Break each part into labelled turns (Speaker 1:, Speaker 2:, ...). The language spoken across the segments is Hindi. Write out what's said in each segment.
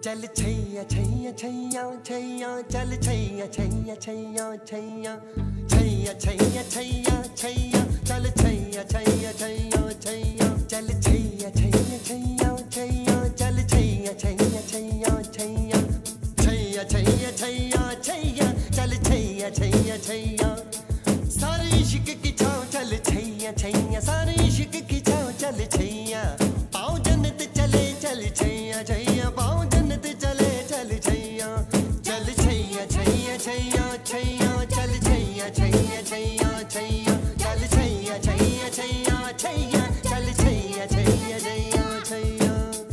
Speaker 1: चल छैया छैया छैया छैया चल छैया छैया छैया छैया छैया छैया छैया छैया चल छैया छैया छैया छैया चल छैया छैया छैया छैया चल छैया छैया छैया छैया छैया छैया छैया छैया चल छैया छैया छैया सारे इश्क की छाँव चल छैया छैया सारे इश्क की छाँव चल छैया पाँव जन्नत चले चल छैया छैया पाँव जन्नत चले चल छैया चल छैया छैया छैया छैया चल छैया छैया छैया छैया चल छैया छैया छैया छैया चल छैया छैया छैया छैया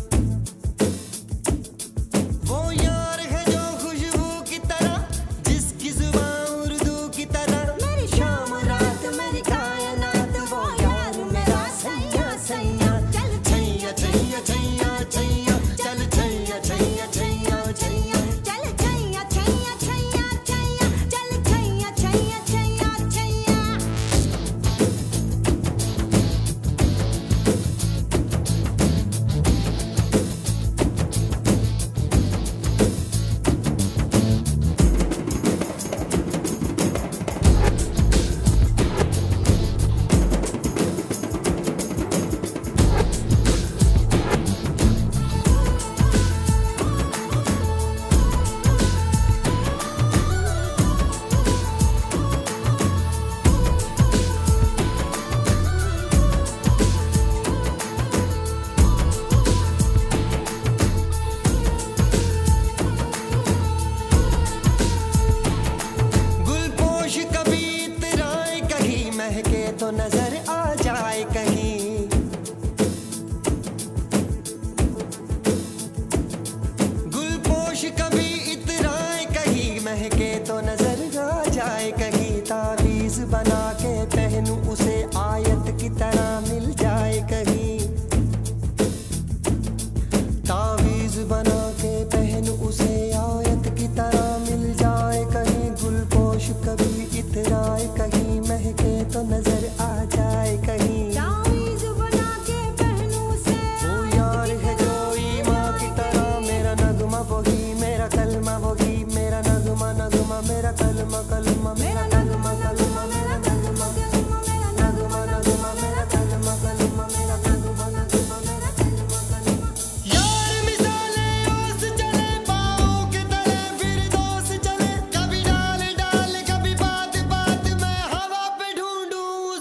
Speaker 1: वो यार है जो खुशबू की तरह जिसकी जुबान उर्दू की तरह मेरी शाम रात मेरी कायनात वो यार मेरा सैया सैया चल छैया छैया छैया छैया चल छैया छैया छैया छैया
Speaker 2: चल छैया छैया छैया छैया चल छैया छैया छैया छैया
Speaker 1: गुलपोश कभी इतराए कहीं महके तो नजर आ जाए कहीं गुलपोश कभी इतराए कहीं महके तो नजर आ जाए कहीं तावीज बना के पहनूं उसे आयत की तरह मिल जाए कहीं तावीज बना के पहनूं उसे आयत की तरह मिल जाए कहीं गुलपोश कभी इतराए कहीं महके तो नजर आ जाए कहीं
Speaker 2: तावीज़ बना के पहनूं से
Speaker 1: वो यार है जो ईमां की तरह मेरा नगमा वही मेरा कलमा वही मेरा नगमा नगमा मेरा कलमा कलमा मेरा नगमा कलमा मेरा नगमा
Speaker 2: मेरा
Speaker 1: नगमा नगमा मेरा कलमा कलमा मेरा नगमा नगमा मेरा कलमा कलमा यार मिसाले ओस चले पाँव के तले फिर दोस्त चले कभी डाल डाल कभी बात बात में हवा पे ढूंढूं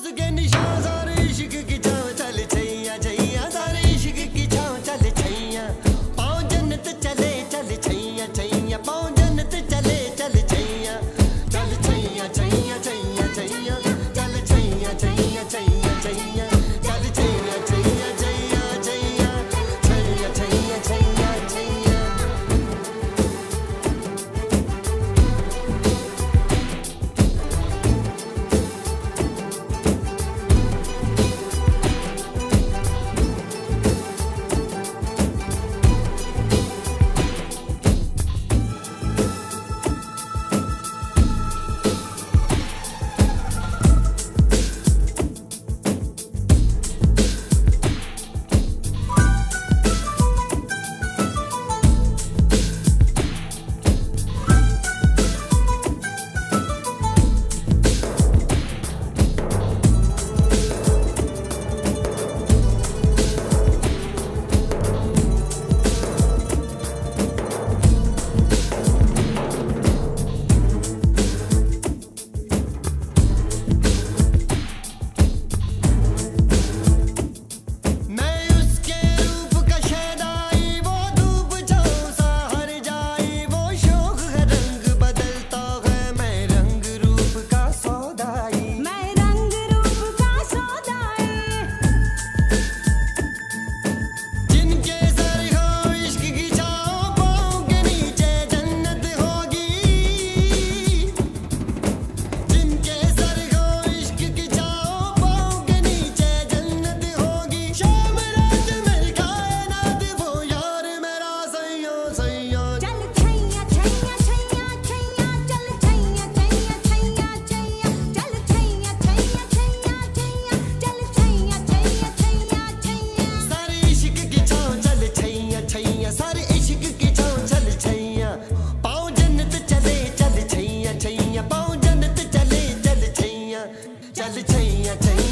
Speaker 1: चल छैया छैया